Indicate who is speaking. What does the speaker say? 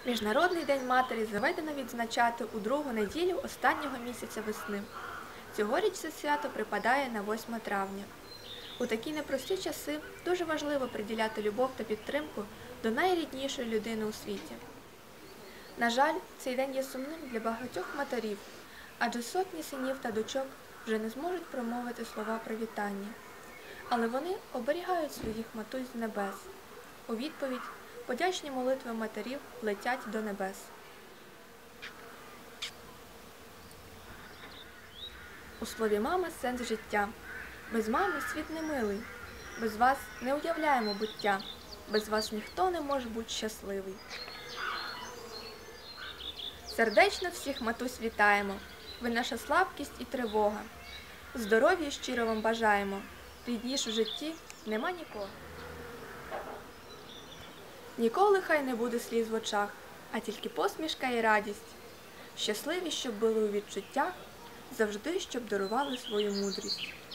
Speaker 1: Міжнародний день матері заведено відзначати у другу неділю останнього місяця весни. Цьогоріч це свято припадає на 8 травня. У такі непрості часи дуже важливо приділяти любов та підтримку до найріднішої людини у світі. На жаль, цей день є сумним для багатьох матерів, адже сотні синів та дочок вже не зможуть промовити слова привітання. Але вони оберігають своїх матусь з небес. У відповідь подячні молитви матерів летять до небес. У слові «мама» сенс життя. Без мами світ не милий. Без вас не уявляємо буття. Без вас ніхто не може бути щасливий. Сердечно всіх матусь вітаємо. Ви наша слабкість і тривога. Здоров'я щиро вам бажаємо. Рідніш в житті нема нікого. Ніколи хай не буде сліз в очах, а тільки посмішка і радість. Щасливі, щоб були у відчуттях, завжди, щоб дарували свою мудрість.